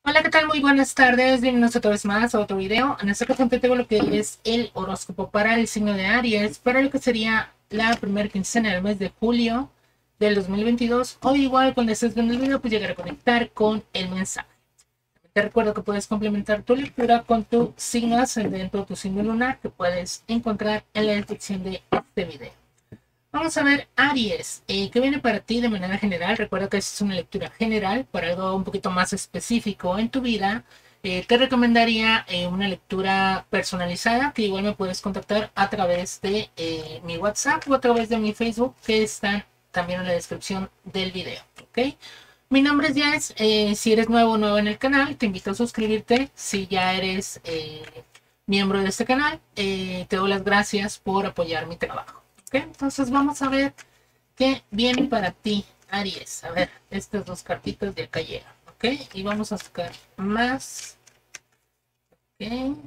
Hola, ¿qué tal? Muy buenas tardes. Bienvenidos otra vez más a otro video. En esta ocasión te tengo lo que es el horóscopo para el signo de Aries, para lo que sería la primera quincena del mes de julio del 2022. O igual cuando estés viendo el video, pues llegar a conectar con el mensaje. Te recuerdo que puedes complementar tu lectura con tu signo ascendente o tu signo lunar que puedes encontrar en la descripción de este video. Vamos a ver Aries, ¿qué viene para ti de manera general? Recuerda que es una lectura general, para algo un poquito más específico en tu vida. Te recomendaría una lectura personalizada, que igual me puedes contactar a través de mi WhatsApp o a través de mi Facebook, que están también en la descripción del video. ¿Ok? Mi nombre es Jess. Si eres nuevo o nuevo en el canal, te invito a suscribirte. Si ya eres miembro de este canal, te doy las gracias por apoyar mi trabajo. ¿Ok? Entonces vamos a ver qué viene para ti, Aries. A ver, estas dos cartitas de acá llegan. ¿Ok? Y vamos a sacar más. ¿Ok?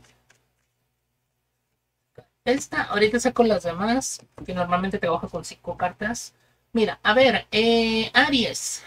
Esta, ahorita saco las demás, que normalmente trabajo con 5 cartas. Mira, a ver, Aries.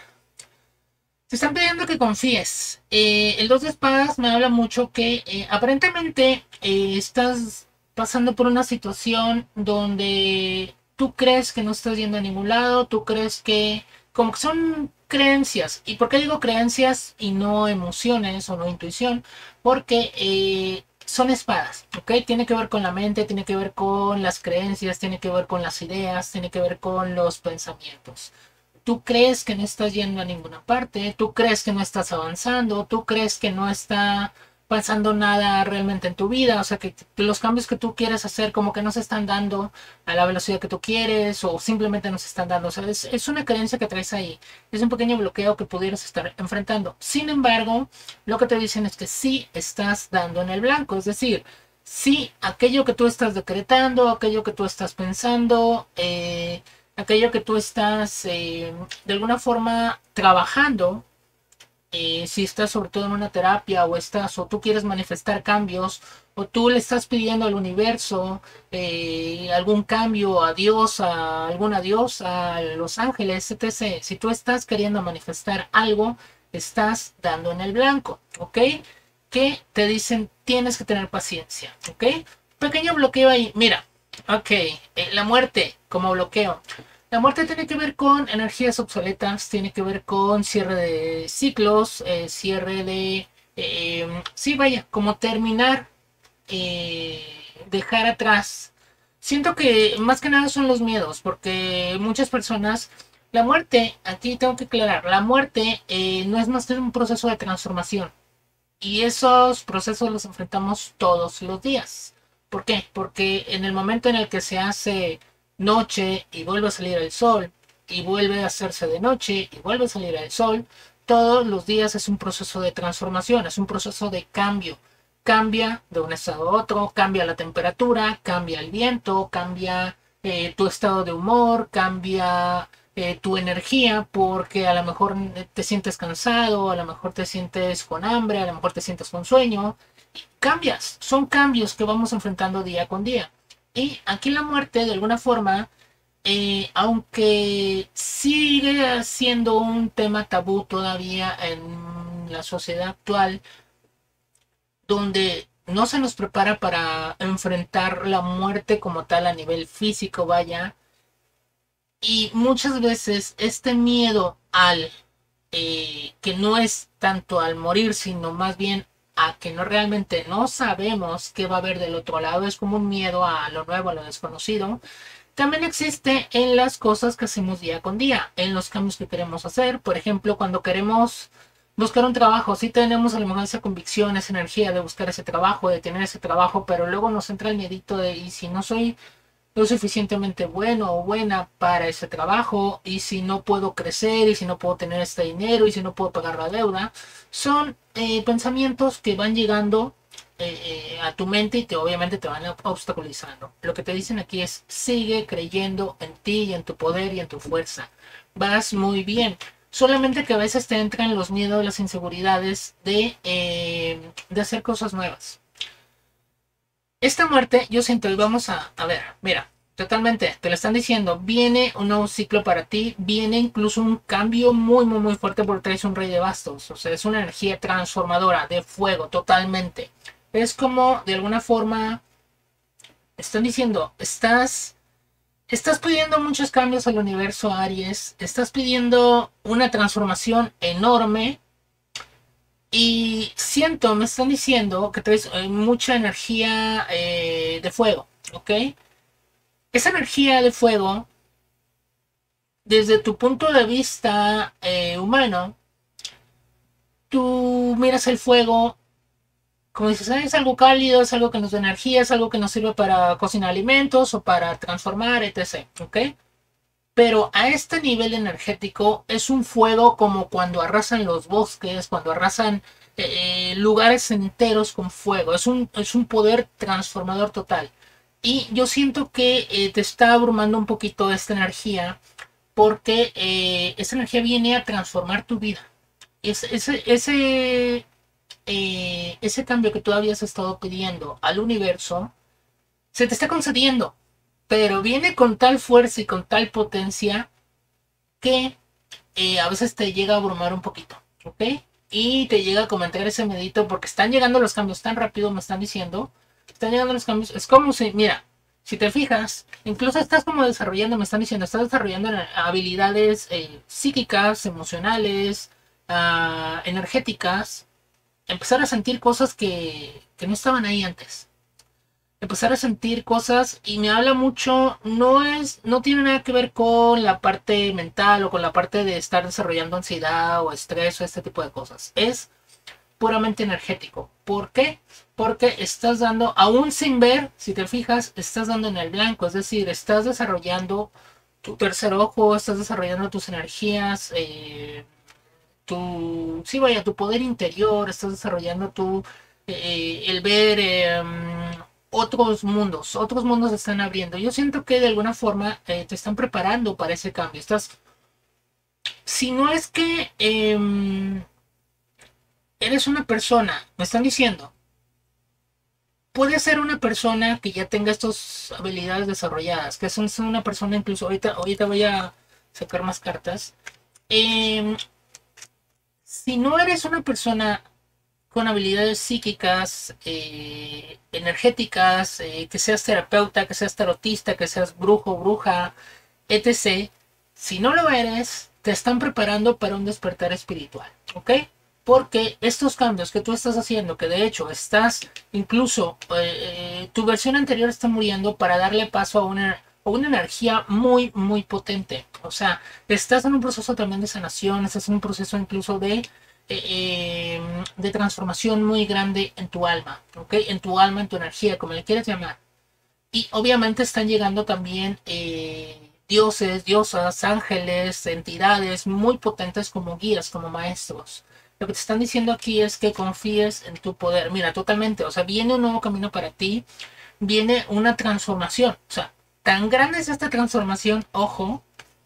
Te están pidiendo que confíes. El 2 de espadas me habla mucho que aparentemente estás pasando por una situación donde tú crees que no estás yendo a ningún lado, tú crees que como que son creencias. ¿Y por qué digo creencias y no emociones o no intuición? Porque son espadas, ¿ok? Tiene que ver con la mente, tiene que ver con las creencias, tiene que ver con las ideas, tiene que ver con los pensamientos. Tú crees que no estás yendo a ninguna parte, tú crees que no estás avanzando, tú crees que no está pasando nada realmente en tu vida, o sea que los cambios que tú quieres hacer como que no se están dando a la velocidad que tú quieres o simplemente no se están dando, o sea, es una creencia que traes ahí, es un pequeño bloqueo que pudieras estar enfrentando. Sin embargo, lo que te dicen es que sí estás dando en el blanco, es decir, sí, aquello que tú estás decretando, aquello que tú estás pensando, aquello que tú estás de alguna forma trabajando, si estás sobre todo en una terapia o estás o tú quieres manifestar cambios o tú le estás pidiendo al universo algún cambio a Dios, a alguna diosa, a los ángeles, etc. Si tú estás queriendo manifestar algo, estás dando en el blanco, ¿ok? Que te dicen tienes que tener paciencia, ¿ok? Pequeño bloqueo ahí, mira, ok, la muerte como bloqueo. La muerte tiene que ver con energías obsoletas, tiene que ver con cierre de ciclos, cierre de... sí, vaya, como terminar, eh, dejar atrás. Siento que más que nada son los miedos, porque muchas personas... La muerte, aquí tengo que aclarar, la muerte no es más que un proceso de transformación. Y esos procesos los enfrentamos todos los días. ¿Por qué? Porque en el momento en el que se hace noche y vuelve a salir el sol, y vuelve a hacerse de noche y vuelve a salir el sol, todos los días es un proceso de transformación, es un proceso de cambio. Cambia de un estado a otro, cambia la temperatura, cambia el viento, cambia tu estado de humor, cambia tu energía, porque a lo mejor te sientes cansado, a lo mejor te sientes con hambre, a lo mejor te sientes con sueño. Cambias, son cambios que vamos enfrentando día con día. Y aquí la muerte, de alguna forma, aunque sigue siendo un tema tabú todavía en la sociedad actual, donde no se nos prepara para enfrentar la muerte como tal a nivel físico, vaya, y muchas veces este miedo al que no es tanto al morir, sino más bien a que no realmente no sabemos qué va a haber del otro lado, es como un miedo a lo nuevo, a lo desconocido. También existe en las cosas que hacemos día con día, en los cambios que queremos hacer. Por ejemplo, cuando queremos buscar un trabajo, sí tenemos a lo mejor esa convicción, esa energía de buscar ese trabajo, de tener ese trabajo, pero luego nos entra el miedito de, ¿y si no soy lo suficientemente bueno o buena para ese trabajo? ¿Y si no puedo crecer? ¿Y si no puedo tener este dinero? ¿Y si no puedo pagar la deuda? Son pensamientos que van llegando a tu mente y obviamente te van obstaculizando. Lo que te dicen aquí es sigue creyendo en ti y en tu poder y en tu fuerza. Vas muy bien. Solamente que a veces te entran los miedos, las inseguridades de hacer cosas nuevas. Esta muerte, yo siento, y vamos a ver, mira. Totalmente, te lo están diciendo, viene un nuevo ciclo para ti, viene incluso un cambio muy, muy, muy fuerte porque traes un rey de bastos, o sea, es una energía transformadora de fuego, totalmente. Es como, de alguna forma, están diciendo, estás pidiendo muchos cambios al universo, Aries, estás pidiendo una transformación enorme y siento, me están diciendo que traes mucha energía de fuego, ¿ok? Esa energía de fuego desde tu punto de vista humano, tú miras el fuego, como dices, "Ah, es algo cálido, es algo que nos da energía, es algo que nos sirve para cocinar alimentos o para transformar, etc. ¿Ok? Pero a este nivel energético es un fuego como cuando arrasan los bosques, cuando arrasan lugares enteros con fuego. Es un poder transformador total. Y yo siento que te está abrumando un poquito esta energía porque esa energía viene a transformar tu vida. Ese cambio que tú habías estado pidiendo al universo se te está concediendo, pero viene con tal fuerza y con tal potencia que a veces te llega a abrumar un poquito, ¿ok? Y te llega a comentar ese medito porque están llegando los cambios tan rápido, me están diciendo, están llegando los cambios, es como si, mira, si te fijas, incluso estás como desarrollando, me están diciendo, estás desarrollando habilidades psíquicas, emocionales, energéticas, empezar a sentir cosas que no estaban ahí antes. Empezar a sentir cosas y me habla mucho, no tiene nada que ver con la parte mental o con la parte de estar desarrollando ansiedad o estrés o este tipo de cosas. Es puramente energético. ¿Por qué? Porque estás dando, aún sin ver, si te fijas, estás dando en el blanco, es decir, estás desarrollando tu tercer ojo, estás desarrollando tus energías, sí, vaya, tu poder interior, estás desarrollando el ver otros mundos se están abriendo. Yo siento que de alguna forma te están preparando para ese cambio. Si no es que eres una persona, me están diciendo, puede ser una persona que ya tenga estas habilidades desarrolladas, que son una persona incluso, ahorita voy a sacar más cartas. Em, si no eres una persona con habilidades psíquicas, energéticas, que seas terapeuta, que seas tarotista, que seas brujo, bruja, etc. Si no lo eres, te están preparando para un despertar espiritual, ¿ok? Porque estos cambios que tú estás haciendo, que de hecho incluso tu versión anterior está muriendo para darle paso a una energía muy, muy potente. O sea, estás en un proceso también de sanación, estás en un proceso incluso de transformación muy grande en tu alma, ¿ok? En tu alma, en tu energía, como le quieras llamar. Y obviamente están llegando también dioses, diosas, ángeles, entidades muy potentes como guías, como maestros. Lo que te están diciendo aquí es que confíes en tu poder. Mira, totalmente, o sea, viene un nuevo camino para ti, viene una transformación. O sea, tan grande es esta transformación, ojo,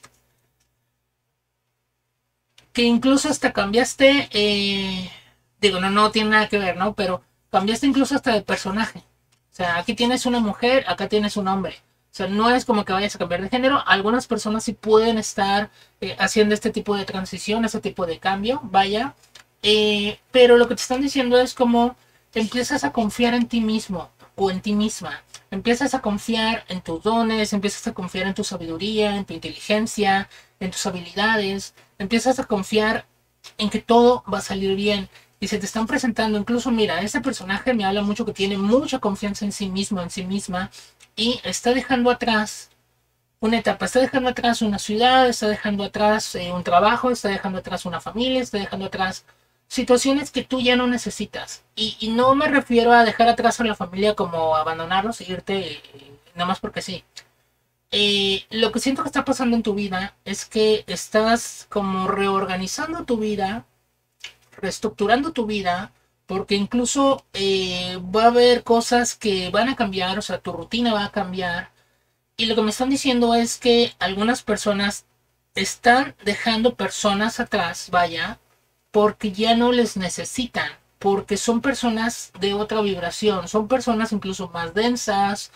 que incluso hasta cambiaste, digo, no tiene nada que ver, ¿no? Pero cambiaste incluso hasta de personaje. O sea, aquí tienes una mujer, acá tienes un hombre. O sea, no es como que vayas a cambiar de género. Algunas personas sí pueden estar haciendo este tipo de transición, este tipo de cambio, vaya. Pero lo que te están diciendo es como empiezas a confiar en ti mismo o en ti misma. Empiezas a confiar en tus dones, empiezas a confiar en tu sabiduría, en tu inteligencia, en tus habilidades. Empiezas a confiar en que todo va a salir bien. Y se te están presentando, incluso mira, este personaje me habla mucho que tiene mucha confianza en sí mismo, en sí misma, y está dejando atrás una etapa, está dejando atrás una ciudad, está dejando atrás un trabajo, está dejando atrás una familia, está dejando atrás situaciones que tú ya no necesitas. Y no me refiero a dejar atrás a la familia como abandonarlos e irte nada más porque sí. Lo que siento que está pasando en tu vida es que estás como reorganizando tu vida, reestructurando tu vida, porque incluso va a haber cosas que van a cambiar, o sea, tu rutina va a cambiar. Y lo que me están diciendo es que algunas personas están dejando personas atrás, vaya, porque ya no les necesitan, porque son personas de otra vibración, son personas incluso más densas,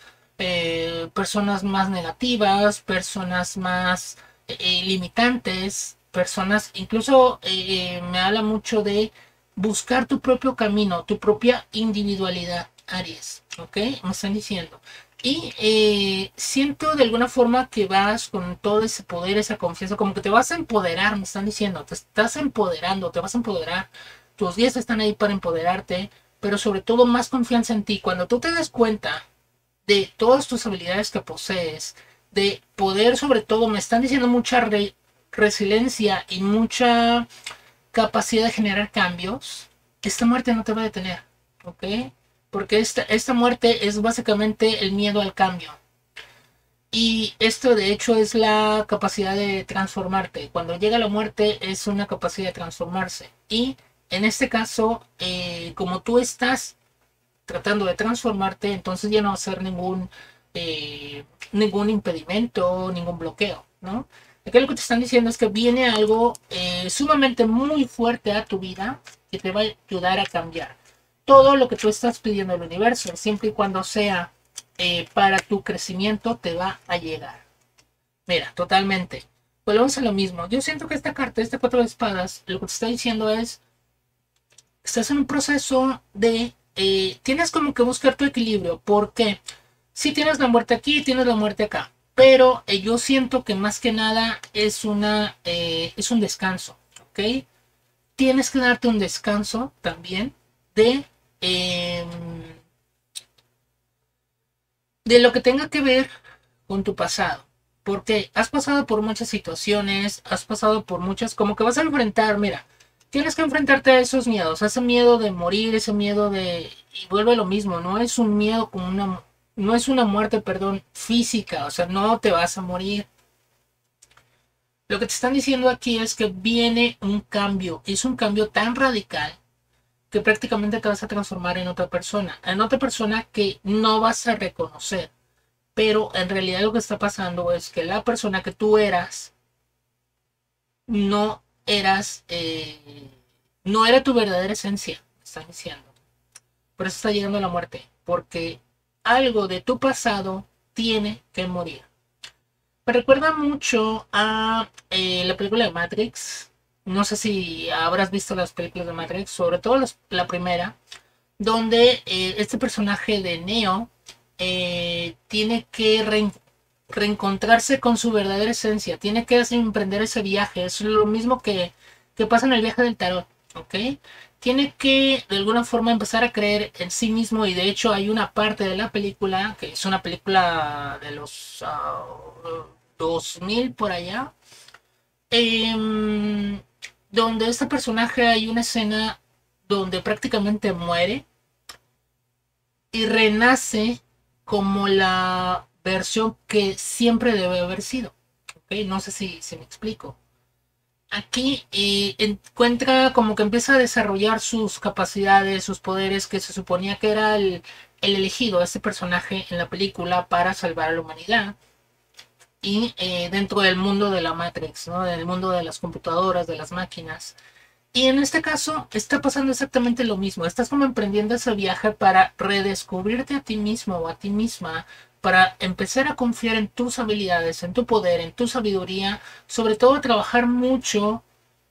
personas más negativas, personas más limitantes, personas, incluso me habla mucho de buscar tu propio camino, tu propia individualidad, Aries, ¿ok? Me están diciendo. Y siento de alguna forma que vas con todo ese poder, esa confianza, como que te vas a empoderar, me están diciendo, te estás empoderando, te vas a empoderar, tus días están ahí para empoderarte, pero sobre todo más confianza en ti. Cuando tú te des cuenta de todas tus habilidades que posees, de poder sobre todo, me están diciendo mucha resiliencia y mucha capacidad de generar cambios, esta muerte no te va a detener, ¿ok? Porque esta muerte es básicamente el miedo al cambio. Y esto de hecho es la capacidad de transformarte. Cuando llega la muerte es una capacidad de transformarse. Y en este caso, como tú estás tratando de transformarte, entonces ya no va a ser ningún impedimento, ningún bloqueo, ¿no? Aquí lo que te están diciendo es que viene algo sumamente muy fuerte a tu vida que te va a ayudar a cambiar todo lo que tú estás pidiendo al universo, siempre y cuando sea para tu crecimiento, te va a llegar. Mira, totalmente. Volvemos a lo mismo. Yo siento que esta carta, este cuatro de espadas, lo que te está diciendo es, estás en un proceso de, tienes como que buscar tu equilibrio, porque si tienes la muerte aquí, tienes la muerte acá, pero yo siento que más que nada es un descanso, ¿ok? Tienes que darte un descanso también de, eh, de lo que tenga que ver con tu pasado. Porque has pasado por muchas situaciones, has pasado por muchas, como que vas a enfrentar, mira, tienes que enfrentarte a esos miedos, a ese miedo de morir, ese miedo de, y vuelve lo mismo, no es un miedo como no es una muerte, perdón, física, o sea, no te vas a morir. Lo que te están diciendo aquí es que viene un cambio, es un cambio tan radical que prácticamente te vas a transformar en otra persona que no vas a reconocer. Pero en realidad lo que está pasando es que la persona que tú eras no eras, no era tu verdadera esencia, me están diciendo. Por eso está llegando la muerte, porque algo de tu pasado tiene que morir. Me recuerda mucho a la película de Matrix. No sé si habrás visto las películas de Matrix, sobre todo la primera, donde este personaje de Neo tiene que reencontrarse con su verdadera esencia, tiene que emprender ese viaje. Es lo mismo que pasa en el viaje del tarot, ¿ok? Tiene que de alguna forma empezar a creer en sí mismo, y de hecho hay una parte de la película, que es una película de los 2000 por allá, em, donde este personaje hay una escena donde prácticamente muere y renace como la versión que siempre debe haber sido. ¿Okay? No sé si me explico. Aquí encuentra como que empieza a desarrollar sus capacidades, sus poderes, que se suponía que era el elegido, este personaje en la película para salvar a la humanidad. Y dentro del mundo de la Matrix, ¿no? Del mundo de las computadoras, de las máquinas. Y en este caso está pasando exactamente lo mismo. Estás como emprendiendo ese viaje para redescubrirte a ti mismo o a ti misma, para empezar a confiar en tus habilidades, en tu poder, en tu sabiduría, sobre todo trabajar mucho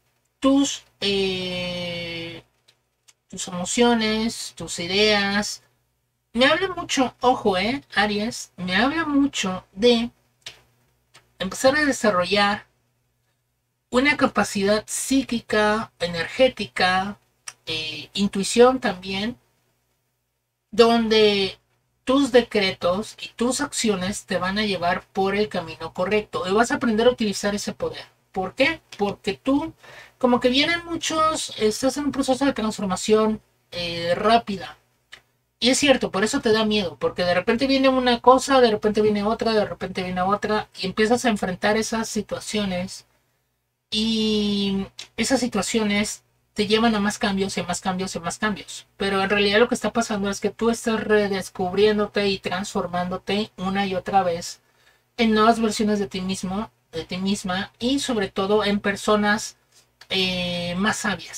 tus emociones, tus ideas. Me habla mucho, ojo, Aries, me habla mucho de empezar a desarrollar una capacidad psíquica, energética, intuición también, donde tus decretos y tus acciones te van a llevar por el camino correcto y vas a aprender a utilizar ese poder. ¿Por qué? Porque tú, como que vienen muchos, estás en un proceso de transformación rápida. Y es cierto, por eso te da miedo, porque de repente viene una cosa, de repente viene otra, de repente viene otra, y empiezas a enfrentar esas situaciones. Y esas situaciones te llevan a más cambios y más cambios y más cambios. Pero en realidad lo que está pasando es que tú estás redescubriéndote y transformándote una y otra vez en nuevas versiones de ti mismo, de ti misma, y sobre todo en personas más sabias.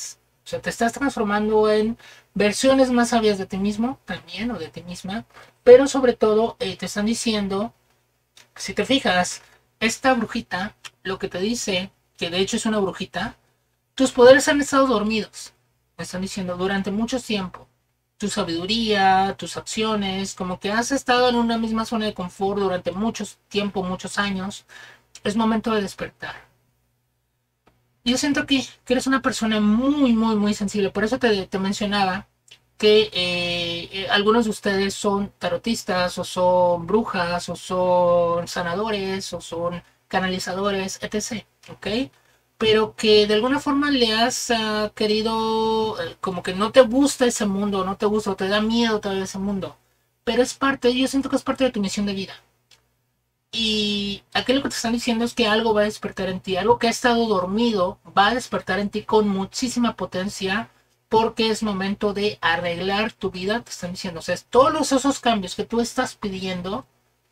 O sea, te estás transformando en versiones más sabias de ti mismo también o de ti misma, pero sobre todo te están diciendo, si te fijas, esta brujita lo que te dice, que de hecho es una brujita, tus poderes han estado dormidos, me están diciendo, durante mucho tiempo. Tu sabiduría, tus acciones, como que has estado en una misma zona de confort durante mucho tiempo, muchos años. Es momento de despertar. Yo siento que eres una persona muy, muy, muy sensible. Por eso te mencionaba que algunos de ustedes son tarotistas, o son brujas, o son sanadores, o son canalizadores, etc. ¿Ok? Pero que de alguna forma le has querido, como que no te gusta ese mundo, no te gusta, o te da miedo todavía ese mundo. Pero es parte, yo siento que es parte de tu misión de vida. Y aquí lo que te están diciendo es que algo va a despertar en ti, algo que ha estado dormido va a despertar en ti con muchísima potencia porque es momento de arreglar tu vida, te están diciendo. O sea, todos esos cambios que tú estás pidiendo,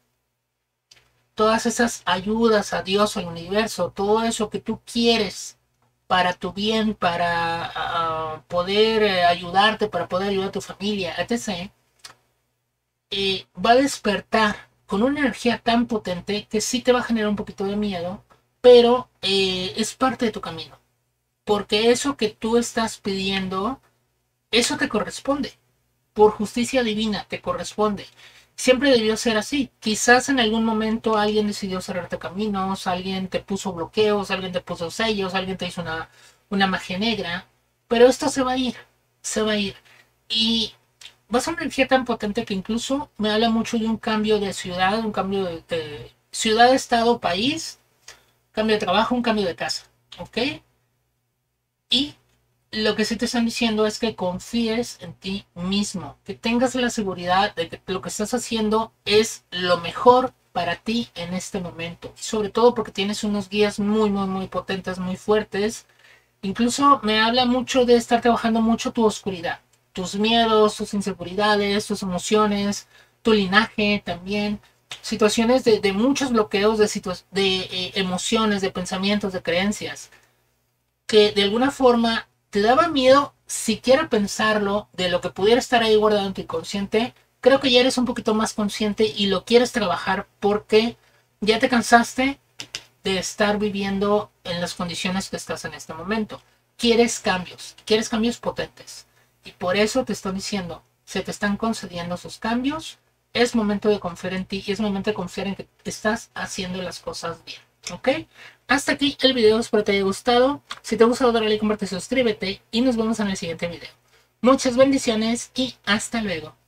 todas esas ayudas a Dios, al universo, todo eso que tú quieres para tu bien, para poder ayudarte, para poder ayudar a tu familia, etc., va a despertar con una energía tan potente que sí te va a generar un poquito de miedo, pero es parte de tu camino. Porque eso que tú estás pidiendo, eso te corresponde. Por justicia divina te corresponde. Siempre debió ser así. Quizás en algún momento alguien decidió cerrarte caminos, alguien te puso bloqueos, alguien te puso sellos, alguien te hizo una magia negra, pero esto se va a ir, se va a ir. Y va a ser una energía tan potente que incluso me habla mucho de un cambio de ciudad, un cambio de ciudad, estado, país, cambio de trabajo, un cambio de casa, ¿ok? Y lo que sí te están diciendo es que confíes en ti mismo, que tengas la seguridad de que lo que estás haciendo es lo mejor para ti en este momento. Y sobre todo porque tienes unos guías muy, muy, muy potentes, muy fuertes. Incluso me habla mucho de estar trabajando mucho tu oscuridad, tus miedos, tus inseguridades, tus emociones, tu linaje también. Situaciones de muchos bloqueos de emociones, de pensamientos, de creencias que de alguna forma te daba miedo siquiera pensarlo de lo que pudiera estar ahí guardado en tu inconsciente. Creo que ya eres un poquito más consciente y lo quieres trabajar porque ya te cansaste de estar viviendo en las condiciones que estás en este momento. Quieres cambios potentes. Y por eso te estoy diciendo, se te están concediendo esos cambios, es momento de confiar en ti y es momento de confiar en que estás haciendo las cosas bien. ¿Ok? Hasta aquí el video, espero te haya gustado. Si te gusta, dale like, comparte, suscríbete y nos vemos en el siguiente video. Muchas bendiciones y hasta luego.